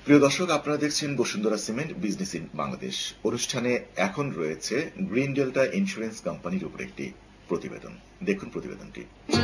প্রিয় দর্শক, আপনারা দেখছেন Bashundhara cement business in Bangladesh. অনুষ্ঠানে এখন রয়েছে গ্রিন ডেল্টা ইন্স্যুরেন্স কোম্পানির উপর একটি প্রতিবেদন। দেখুন প্রতিবেদনটি।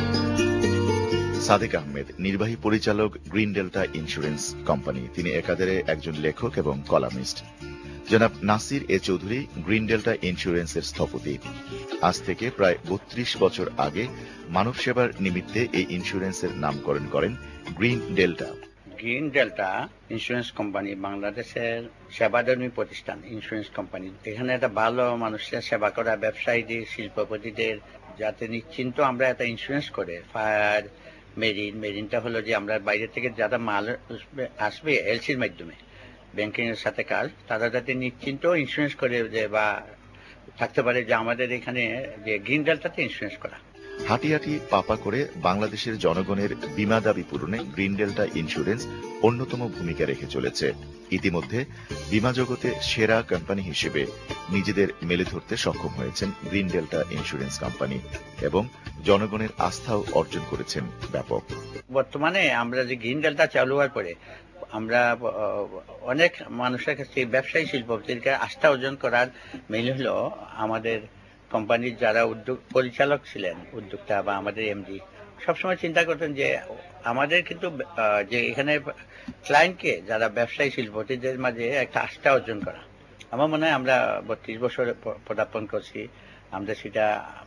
সাদেক আহমেদ, নির্বাহী পরিচালক, গ্রিন ডেল্টা ইন্স্যুরেন্স কোম্পানি। তিনি একাধারে একজন লেখক এবং কলামিস্ট। জনাব Nasir A Chowdhury green delta ইন্স্যুরেন্সের স্থপতি। আজ থেকে প্রায় ৩২ বছর আগে মানব সেবার নিমিত্তে এই ইন্স্যুরেন্সের নামকরণ করেন green delta. Green delta insurance company বাংলাদেশের সেবাধর্মী প্রতিষ্ঠান ইন্স্যুরেন্স কোম্পানি। এখানে একটা ভালো মানুষের সেবা করা, ব্যবসায়ীদের, শিল্পপতিদের যাতে নিশ্চিন্ত আমরা একটা ইন্স্যুরেন্স করে ফায়ার, মেরিনটা হলো যে আমরা বাইরে থেকে যারা মাল আসবে এলসির মাধ্যমে ব্যাংকিং এর সাথে কাজ, তারা যাতে নিশ্চিন্ত ইন্স্যুরেন্স করে যে বা থাকতে পারে যে আমাদের এখানে যে গ্রিন ডেল্টাতে ইন্স্যুরেন্স করা। হাঁটি হাঁটি পাপা করে বাংলাদেশের জনগণের বীমা দাবি পূরণে গ্রিন ডেল্টা ইন্স্যুরেন্স অন্যতম ভূমিকা রেখে চলেছে। ইতিমধ্যে বীমা জগতে সেরা কোম্পানি হিসেবে নিজেদের মেলে ধরতে সক্ষম হয়েছেন গ্রিন ডেল্টা ইন্স্যুরেন্স কোম্পানি এবং জনগণের আস্থাও অর্জন করেছেন ব্যাপক। বর্তমানে আমরা যে গ্রিন ডেল্টা চালু হওয়ার পরে আমরা অনেক মানুষের কাছে ব্যবসায়ী শিল্পপতির আস্থা অর্জন করার মেইন হলো আমাদের কোম্পানির যারা পরিচালক ছিলেন, উদ্যোক্তা বা আমাদের এমডি সবসময় চিন্তা করতেন যে আমাদের কিন্তু যে এখানে ক্লায়েন্টকে যারা ব্যবসায়ী শিল্পপতিদের মাঝে একটা আস্থা অর্জন করা। আমার মনে হয় আমরা ৩২ বছর পদার্পণ করছি, আমরা সেটা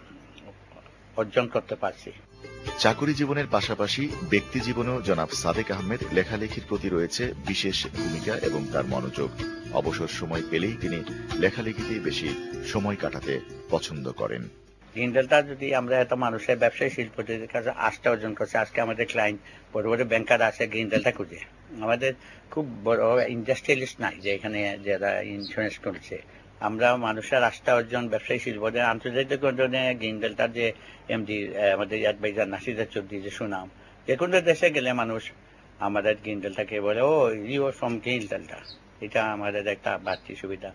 অর্জন করতে পারছি। চাকুরি জীবনের পাশাপাশি ব্যক্তি জীবনেও জনাব সাদেক আহমেদ লেখালেখির প্রতি রয়েছে বিশেষ ভূমিকা এবং তার মনোযোগ। অবসর সময় পেলেই তিনি লেখালেখিতেই বেশি সময় কাটাতে পছন্দ করেন। গ্রিন ডেল্টা যদি আমরা এত মানুষের ব্যবসায়ী শিল্পপতিদের কাছে আস্থা অর্জন করছে, আজকে আমাদের ক্লায়েন্ট বড় বড় ব্যাংকার আছে গ্রিন ডেল্টা খুঁজে। আমাদের খুব বড় ইন্ডাস্ট্রিয়ালিস্ট নাই যে এখানে যারা ইন্স্যুরেন্স করছে। আমরা মানুষের আস্থা অর্জন, ব্যবসায়ী শিল্পদের আন্তর্জাতিক অর্জনে গ্রিন ডেল্টার যে এমডি আমাদের অ্যাডভাইজার নাসির চৌধুরী যে সুনাম, যে কোনো দেশে গেলে মানুষ আমাদের গ্রিন ডেল্টাকে বলে oh you from green delta. এটা আমাদের একটা বাড়তি সুবিধা।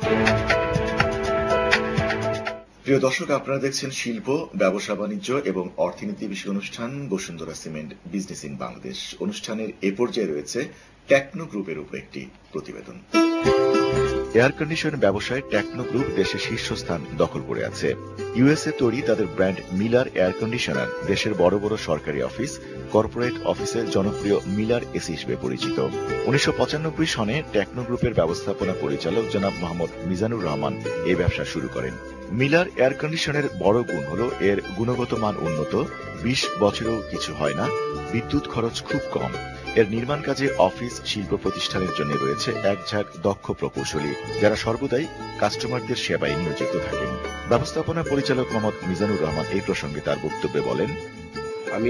প্রিয় দর্শক, আপনারা দেখছেন শিল্প, ব্যবসা বাণিজ্য এবং অর্থনীতি বিষয়ক অনুষ্ঠান Bashundhara cement business in Bangladesh. অনুষ্ঠানের এ পর্যায়ে রয়েছে টেকনো গ্রুপের উপর একটি প্রতিবেদন। এয়ার কন্ডিশন ব্যবসায় টেকনো গ্রুপ দেশের শীর্ষস্থান দখল করে আছে। ইউএসএ তৈরি তাদের ব্র্যান্ড মিলার এয়ার কন্ডিশনার দেশের বড় বড় সরকারি অফিস, কর্পোরেট অফিসের জনপ্রিয় মিলার এসি হিসেবে পরিচিত। ১৯৯৫ সনে টেকনো গ্রুপের ব্যবস্থাপনা পরিচালক জনাব মোহাম্মদ মিজানুর রহমান এই ব্যবসা শুরু করেন। মিলার এয়ার কন্ডিশনের বড় গুণ হল এর গুণগত মান উন্নত, ২০ বছরেও কিছু হয় না, বিদ্যুৎ খরচ খুব কম। এর নির্মাণ কাজে অফিস, শিল্প প্রতিষ্ঠানের জন্য রয়েছে এক ঝাঁক দক্ষ প্রকৌশলী যারা সর্বদাই কাস্টমারদের সেবায় নিয়োজিত থাকেন। ব্যবস্থাপনা পরিচালক মোহাম্মদ মিজানুর রহমান এই প্রসঙ্গে তার বক্তব্যে বলেন, আমি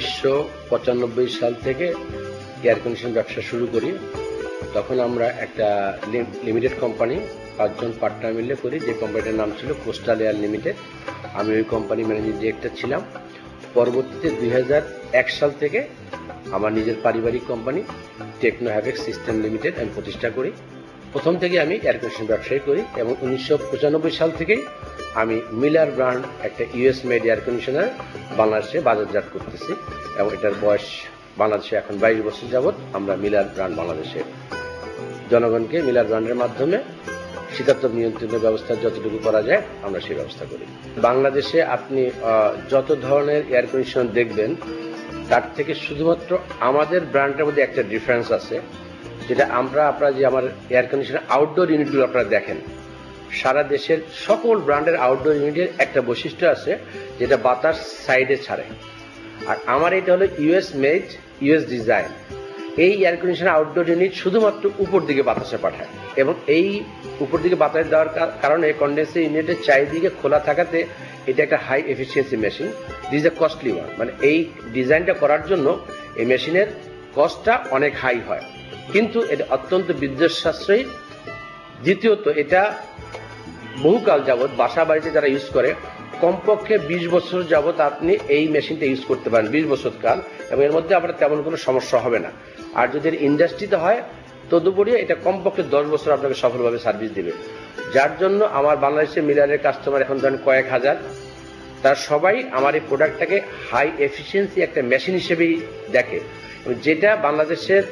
১৯৯৫ সাল থেকে এয়ার কন্ডিশন ব্যবসা শুরু করি। তখন আমরা একটা লিমিটেড কোম্পানি ৫ জন পার্টনার মিলে করি, যে কোম্পানিটার নাম ছিল কোস্টাল এয়ার লিমিটেড। আমি ওই কোম্পানি ম্যানেজিং ডিরেক্টর ছিলাম। পরবর্তীতে ২০০১ সাল থেকে আমার নিজের পারিবারিক কোম্পানি টেকনো হ্যাভেক্স সিস্টেম লিমিটেড আমি প্রতিষ্ঠা করি। প্রথম থেকে আমি এয়ার কন্ডিশন ব্যবসায়ী করি এবং ১৯৯৫ সাল থেকেই আমি মিলার ব্র্যান্ড একটা ইউএস মেড এয়ার কন্ডিশনার বাংলাদেশে বাজারজাত করতেছি এবং এটার বয়স বাংলাদেশে এখন ২২ বছর যাবৎ আমরা মিলার ব্র্যান্ড বাংলাদেশে জনগণকে মিলার ব্র্যান্ডের মাধ্যমে শীতাতপ নিয়ন্ত্রণের ব্যবস্থা যতটুকু করা যায় আমরা সেই ব্যবস্থা করি। বাংলাদেশে আপনি যত ধরনের এয়ার কন্ডিশনার দেখবেন তার থেকে শুধুমাত্র আমাদের ব্র্যান্ডের মধ্যে একটা ডিফারেন্স আছে, যেটা আপনারা যে আমার এয়ার কন্ডিশনার আউটডোর ইউনিটগুলো আপনারা দেখেন, সারা দেশের সকল ব্র্যান্ডের আউটডোর ইউনিটের একটা বৈশিষ্ট্য আছে যেটা বাতাস সাইডে ছাড়ে। আর আমার এটা হলো ইউএস মেড, ইউএস ডিজাইন। এই এয়ার কন্ডিশনার আউটডোর ইউনিট শুধুমাত্র উপর দিকে বাতাসে পাঠায় এবং এই উপর দিকে বাতাস দেওয়ার কারণে কন্ডেন্সার ইউনিটের চারিদিকে খোলা থাকাতে এটা একটা high efficiency machine. This a costly one, মানে এই ডিজাইনটা করার জন্য এই মেশিনের কস্টটা অনেক হাই হয়, কিন্তু এটা অত্যন্ত বিদ্যুৎ সাশ্রয়ী। দ্বিতীয়ত এটা বহুকাল যাবৎ বাসা বাড়িতে যারা ইউজ করে কমপক্ষে ২০ বছর যাবৎ আপনি এই মেশিনটা ইউজ করতে পারেন, ২০ বছর কাল, এবং এর মধ্যে আপনার তেমন কোনো সমস্যা হবে না। আর যদি ইন্ডাস্ট্রিতে হয় তদুপরি এটা কমপক্ষে ১০ বছর আপনাকে সফলভাবে সার্ভিস দেবে। যার জন্য আমার বাংলাদেশের মিলারের কাস্টমার এখন ধরেন কয়েক হাজার, তার সবাই আমার এই প্রোডাক্টটাকে হাই এফিসিয়েন্সি একটা মেশিন হিসেবেই দেখে, যেটা বাংলাদেশের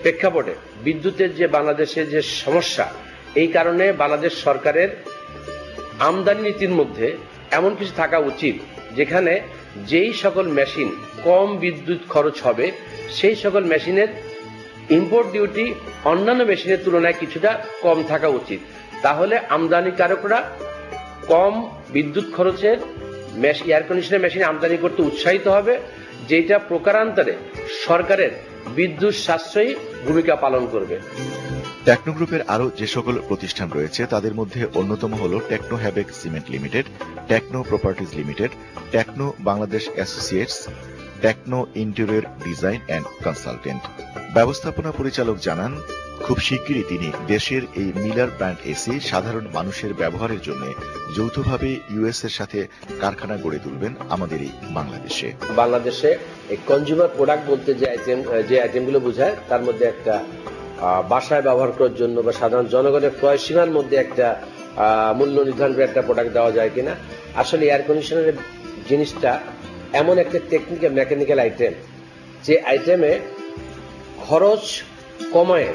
প্রেক্ষাপটে বিদ্যুতের যে বাংলাদেশের যে সমস্যা, এই কারণে বাংলাদেশ সরকারের আমদানি নীতির মধ্যে এমন কিছু থাকা উচিত যেখানে যেই সকল মেশিন কম বিদ্যুৎ খরচ হবে সেই সকল মেশিনের ইম্পোর্ট ডিউটি অন্যান্য মেশিনের তুলনায় কিছুটা কম থাকা উচিত। তাহলে আমদানিকারকরা কম বিদ্যুৎ খরচের এয়ার কন্ডিশনার মেশিন আমদানি করতে উৎসাহিত হবে, যেটা প্রকারান্তরে সরকারের বিদ্যুৎ সাশ্রয়ী ভূমিকা পালন করবে। টেকনো গ্রুপের আরো যে সকল প্রতিষ্ঠান রয়েছে তাদের মধ্যে অন্যতম হল টেকনো হ্যাবেক cement limited, techno properties limited, techno Bangladesh associates, techno interior design and consultant. ব্যবস্থাপনা পরিচালক জানান, খুব শিগগিরই তিনি দেশের এই মিলার ব্র্যান্ড এসি সাধারণ মানুষের ব্যবহারের জন্য যৌথভাবে ইউএস এর সাথে কারখানা গড়ে তুলবেন আমাদের এই বাংলাদেশে। বাংলাদেশে কনজিউমার প্রোডাক্ট বলতে যে আইটেমগুলো বোঝায় তার মধ্যে একটা বাসায় ব্যবহার করার জন্য বা সাধারণ জনগণের ক্রয় সীমার মধ্যে একটা মূল্য নির্ধারণ করে একটা প্রোডাক্ট দেওয়া যায় কিনা। আসলে এয়ার কন্ডিশনারের জিনিসটা এমন একটা টেকনিক্যাল মেকানিক্যাল আইটেম যে আইটেমে খরচ কমায়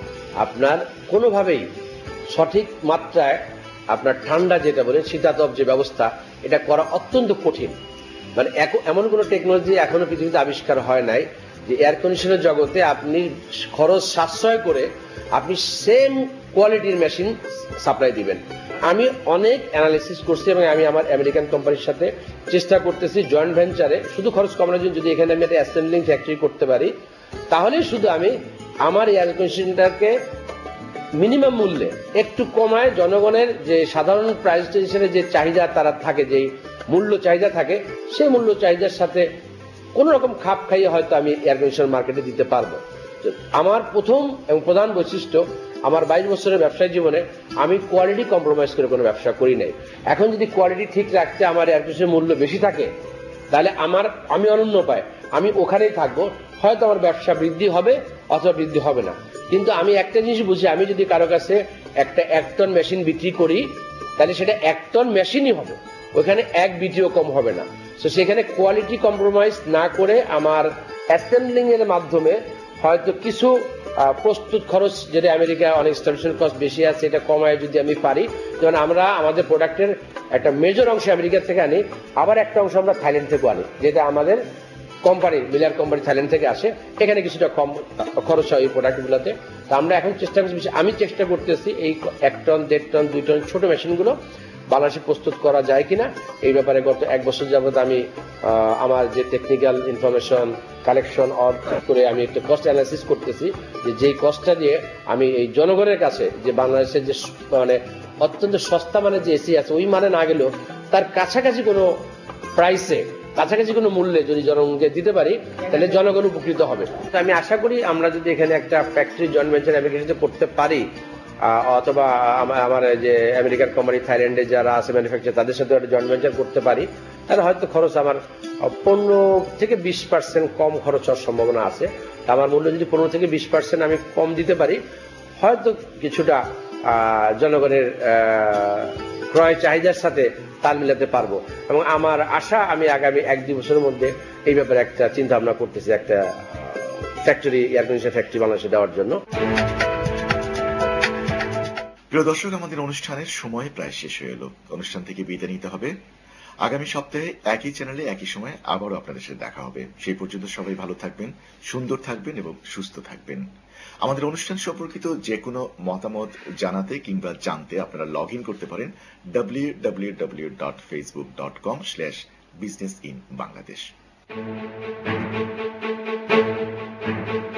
আপনার কোনোভাবেই সঠিক মাত্রায় আপনার ঠান্ডা যেটা বলে শীতাতপ যে ব্যবস্থা, এটা করা অত্যন্ত কঠিন। মানে এমন কোনো টেকনোলজি এখনো পৃথিবীতে আবিষ্কার হয় নাই যে এয়ার কন্ডিশনের জগতে আপনি খরচ সাশ্রয় করে আপনি সেম কোয়ালিটির মেশিন সাপ্লাই দিবেন। আমি অনেক অ্যানালিসিস করছি এবং আমি আমার আমেরিকান কোম্পানির সাথে চেষ্টা করতেছি জয়েন্ট ভেঞ্চারে শুধু খরচ কমানোর জন্য যদি এখানে আমি একটা অ্যাসেম্বলিং ফ্যাক্টরি করতে পারি, তাহলে শুধু আমি আমার এয়ার কন্ডিশনারকে মিনিমাম মূল্যে একটু কমায় জনগণের যে সাধারণ প্রাইস হিসেবে যে চাহিদা তারা থাকে, যে মূল্য চাহিদা থাকে, সেই মূল্য চাহিদার সাথে কোন রকম খাপ খাইয়ে হয়তো আমি এয়ার কন্ডিশনার মার্কেটে দিতে পারবো। আমার প্রথম এবং প্রধান বৈশিষ্ট্য, আমার 22 বছরের ব্যবসায়িক জীবনে আমি কোয়ালিটি কম্প্রোমাইজ করে কোনো ব্যবসা করি নাই। এখন যদি কোয়ালিটি ঠিক রাখতে আমার এয়ার কন্ডিশনার মূল্য বেশি থাকে, তাহলে আমি অনন্য পাই, আমি ওখানেই থাকবো। হয়তো আমার ব্যবসা বৃদ্ধি হবে অথবা বৃদ্ধি হবে না, কিন্তু আমি একটা জিনিস বুঝি, আমি যদি কারো কাছে একটা 1 টন মেশিন বিক্রি করি, তাহলে সেটা 1 টন মেশিনই হবে, ওখানে 1 বিটিও কম হবে না। তো সেখানে কোয়ালিটি কম্প্রোমাইজ না করে আমার অ্যাসেম্বলিং এর মাধ্যমে হয়তো কিছু প্রস্তুত খরচ, যেটা আমেরিকা অনেক স্টেশন কস্ট বেশি আছে, এটা কমায় যদি আমি পারি, যেমন আমরা আমাদের প্রোডাক্টের একটা মেজর অংশ আমেরিকা থেকে আনি, আবার একটা অংশ আমরা থাইল্যান্ড থেকে আনি, যেটা আমাদের কোম্পানি মিলার কোম্পানি থাইল্যান্ড থেকে আসে, এখানে কিছুটা কম খরচ হয় এই প্রোডাক্টগুলোতে। তো আমরা এখন চেষ্টা করছি, আমি চেষ্টা করতেছি এই 1 টন 1.5 টন 2 টন ছোট মেশিনগুলো বাংলাদেশে প্রস্তুত করা যায় কিনা। এই ব্যাপারে গত 1 বছর যাবত আমি আমার যে টেকনিক্যাল ইনফরমেশন কালেকশন করে আমি একটা কস্ট অ্যানালাইসিস করতেছি, যে যেই কস্টটা দিয়ে আমি এই জনগণের কাছে যে বাংলাদেশের যে মানে অত্যন্ত সস্তা মানে যে এসি আছে, ওই মানে না গেলেও তার কাছাকাছি কোনো প্রাইসে, কাছাকাছি কোনো মূল্যে যদি জনগণকে দিতে পারি, তাহলে জনগণ উপকৃত হবে। তো আমি আশা করি আমরা যদি এখানে একটা ফ্যাক্টরি জয়েন্ট ভেঞ্চার আমেরিকাতে করতে পারি, অথবা আমার যে আমেরিকান কোম্পানি থাইল্যান্ডে যারা আছে ম্যানুফ্যাকচার, তাদের সাথে একটা জয়েন্ট ভেঞ্চার করতে পারি, তাহলে হয়তো খরচ আমার 15 থেকে 20% কম খরচ হওয়ার সম্ভাবনা আছে। আমার মূল্য যদি 15 থেকে 20% আমি কম দিতে পারি, হয়তো কিছুটা জনগণের ক্রয় চাহিদার সাথে তাল মিলাতে পারবো। এবং আমার আশা, আমি আগামী 1-2 বছরের মধ্যে এই ব্যাপারে একটা চিন্তা ভাবনা করতেছি, একটা ফ্যাক্টরি, এয়ার কন্ডিশনার ফ্যাক্টরি বাংলাদেশে দেওয়ার জন্য। প্রিয় দর্শক, আমাদের অনুষ্ঠানের সময় প্রায় শেষ হয়ে এলো। অনুষ্ঠান থেকে বিদায় নিতে হবে। আগামী সপ্তাহে একই চ্যানেলে একই সময় আবারও আপনাদের সাথে দেখা হবে। সেই পর্যন্ত সবাই ভালো থাকবেন, সুন্দর থাকবেন এবং সুস্থ থাকবেন। আমাদের অনুষ্ঠান সম্পর্কিত যে কোনো মতামত জানাতে কিংবা জানতে আপনারা লগ ইন করতে পারেন www.facebook.com/businessinbangladesh।